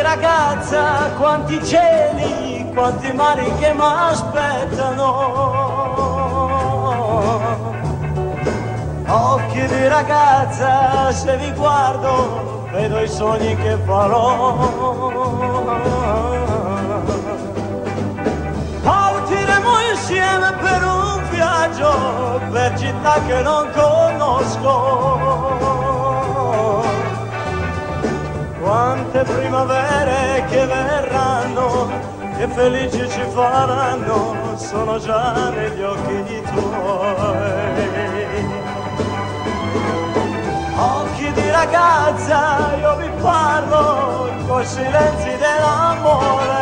ragazza, quanti cieli, quante mani che mi aspettano. Occhi di ragazza, se vi guardo, vedo i sogni che farò. Partiremo insieme per un viaggio, per città che non conosco. Quante primavere che verranno, che felici ci faranno, sono già negli occhi tuoi. Occhi di ragazza, io vi parlo coi silenzi dell'amore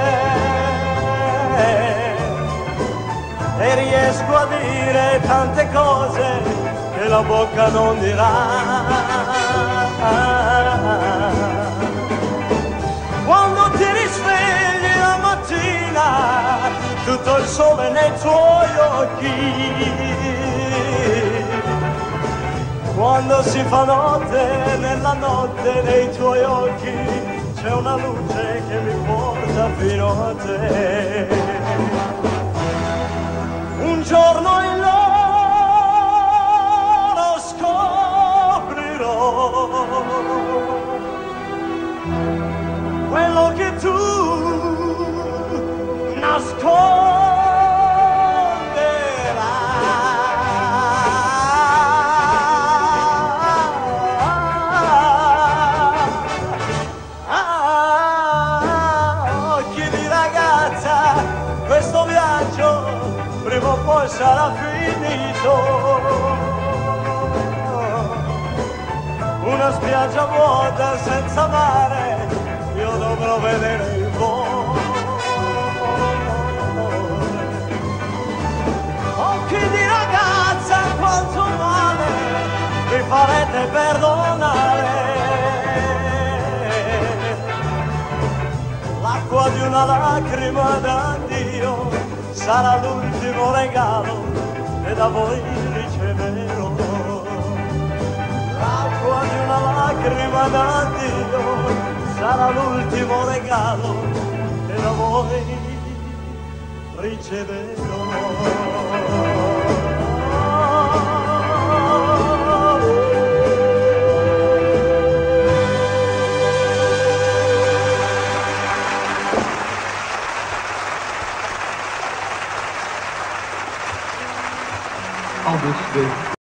e riesco a dire tante cose che la bocca non dirà. Quando ti risvegli la mattina, tutto il sole nei tuoi occhi. Quando si fa notte, nella notte nei tuoi occhi, c'è una luce che mi porta fino a te. Un giorno in loro scoprirò quello che tu nasconderai. Occhi di ragazza, questo viaggio prima o poi sarà finito. Una spiaggia vuota senza mare, io dovrò vedere il mare. Occhi di ragazza, quanto male mi farete perdonare. L'acqua di una lacrima d'addio sarà l'ultimo regalo che da voi riceverò. L'acqua di una lacrima d'addio sarà l'ultimo regalo che da voi riceverò. August